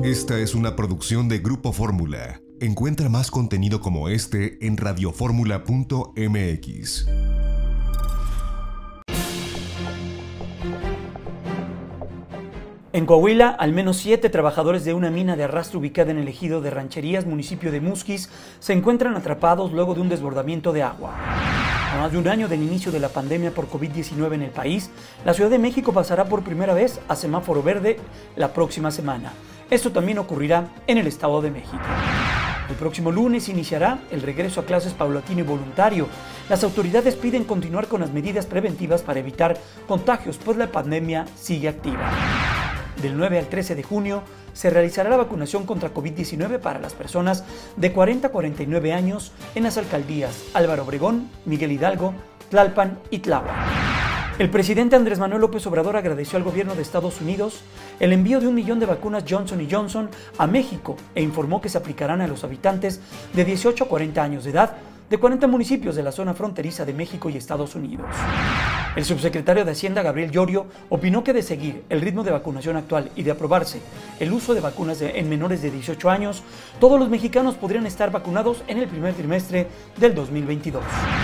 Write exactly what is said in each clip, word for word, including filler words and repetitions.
Esta es una producción de Grupo Fórmula. Encuentra más contenido como este en radioformula punto m x. En Coahuila, al menos siete trabajadores de una mina de arrastre ubicada en el ejido de Rancherías, municipio de Musquis, se encuentran atrapados luego de un desbordamiento de agua. A más de un año del inicio de la pandemia por COVID diecinueve en el país, la Ciudad de México pasará por primera vez a semáforo verde la próxima semana. Esto también ocurrirá en el Estado de México. El próximo lunes iniciará el regreso a clases paulatino y voluntario. Las autoridades piden continuar con las medidas preventivas para evitar contagios, pues la pandemia sigue activa. Del nueve al trece de junio se realizará la vacunación contra COVID diecinueve para las personas de cuarenta a cuarenta y nueve años en las alcaldías Álvaro Obregón, Miguel Hidalgo, Tlalpan y Tláhuac. El presidente Andrés Manuel López Obrador agradeció al gobierno de Estados Unidos el envío de un millón de vacunas Johnson y Johnson a México e informó que se aplicarán a los habitantes de dieciocho a cuarenta años de edad de cuarenta municipios de la zona fronteriza de México y Estados Unidos. El subsecretario de Hacienda, Gabriel Llorio, opinó que de seguir el ritmo de vacunación actual y de aprobarse el uso de vacunas de, en menores de dieciocho años, todos los mexicanos podrían estar vacunados en el primer trimestre del dos mil veintidós.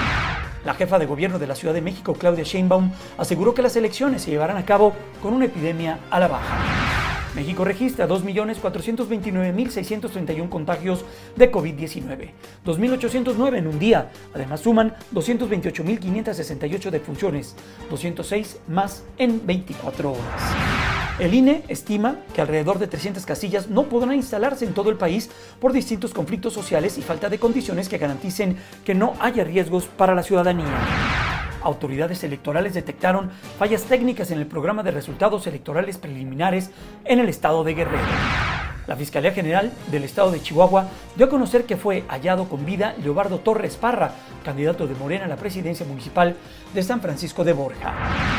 La jefa de gobierno de la Ciudad de México, Claudia Sheinbaum, aseguró que las elecciones se llevarán a cabo con una epidemia a la baja. México registra dos millones cuatrocientos veintinueve mil seiscientos treinta y uno contagios de COVID diecinueve, dos mil ochocientos nueve en un día. Además suman doscientos veintiocho mil quinientos sesenta y ocho defunciones, doscientos seis más en veinticuatro horas. El I N E estima que alrededor de trescientas casillas no podrán instalarse en todo el país por distintos conflictos sociales y falta de condiciones que garanticen que no haya riesgos para la ciudadanía. Autoridades electorales detectaron fallas técnicas en el programa de resultados electorales preliminares en el estado de Guerrero. La Fiscalía General del estado de Chihuahua dio a conocer que fue hallado con vida Leobardo Torres Parra, candidato de Morena a la presidencia municipal de San Francisco de Borja.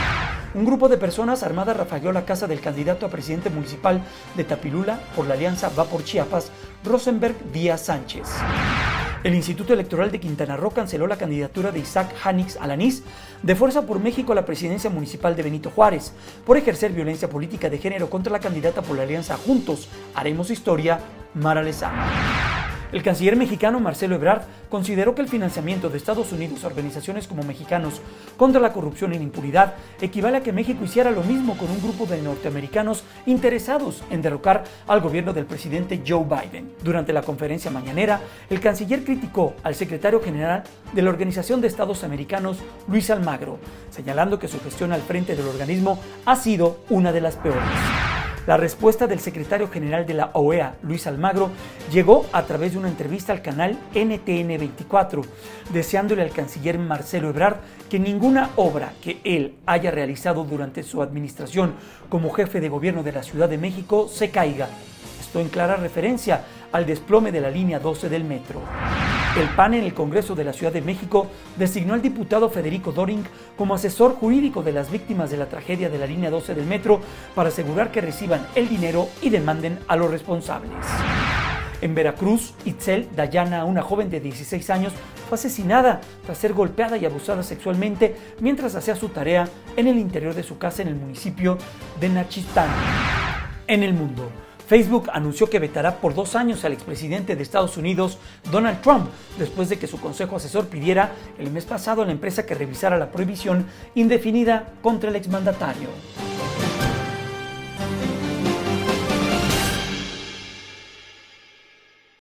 Un grupo de personas armadas rafagueó la casa del candidato a presidente municipal de Tapilula por la alianza Va por Chiapas, Rosenberg Díaz Sánchez. El Instituto Electoral de Quintana Roo canceló la candidatura de Isaac Janix Alanís de Fuerza por México a la presidencia municipal de Benito Juárez por ejercer violencia política de género contra la candidata por la alianza Juntos Haremos Historia, Mara Lezama. El canciller mexicano Marcelo Ebrard consideró que el financiamiento de Estados Unidos a organizaciones como Mexicanos contra la Corrupción y la Impunidad equivale a que México hiciera lo mismo con un grupo de norteamericanos interesados en derrocar al gobierno del presidente Joe Biden. Durante la conferencia mañanera, el canciller criticó al secretario general de la Organización de Estados Americanos, Luis Almagro, señalando que su gestión al frente del organismo ha sido una de las peores. La respuesta del secretario general de la O E A, Luis Almagro, llegó a través de una entrevista al canal N T N veinticuatro, deseándole al canciller Marcelo Ebrard que ninguna obra que él haya realizado durante su administración como jefe de gobierno de la Ciudad de México se caiga. Esto en clara referencia al desplome de la línea doce del metro. El P A N en el Congreso de la Ciudad de México designó al diputado Federico Doring como asesor jurídico de las víctimas de la tragedia de la línea doce del metro para asegurar que reciban el dinero y demanden a los responsables. En Veracruz, Itzel Dayana, una joven de dieciséis años, fue asesinada tras ser golpeada y abusada sexualmente mientras hacía su tarea en el interior de su casa en el municipio de Nachistán. En el mundo, Facebook anunció que vetará por dos años al expresidente de Estados Unidos, Donald Trump, después de que su consejo asesor pidiera el mes pasado a la empresa que revisara la prohibición indefinida contra el exmandatario.